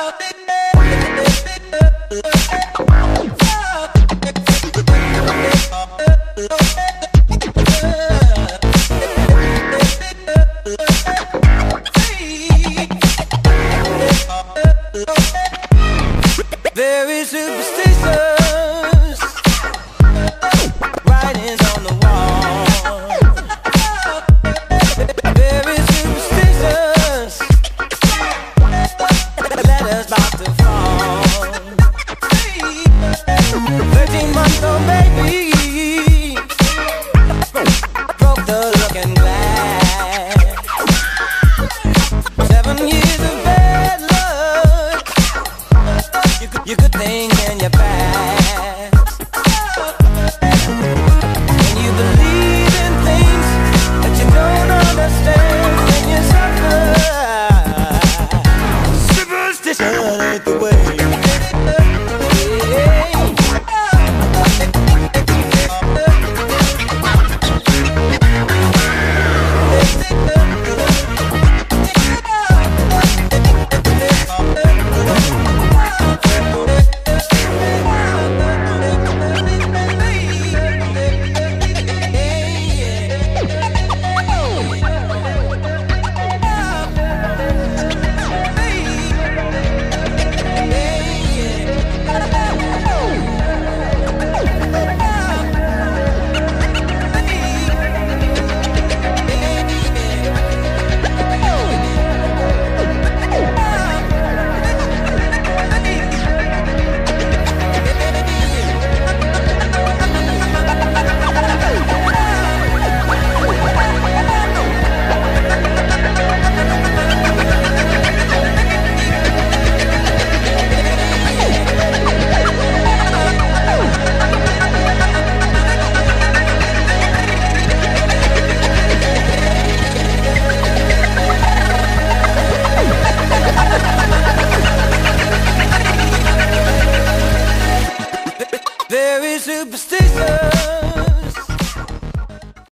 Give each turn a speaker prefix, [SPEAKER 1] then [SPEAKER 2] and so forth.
[SPEAKER 1] Very superstitious writings on the wall. Very superstitious letters about to fall. 13-month-old baby broke the looking glass. 7 years of bad luck, your good things in your past. When you believe in things that you don't understand, then you suffer. Superstition ain't the way. Very superstitious.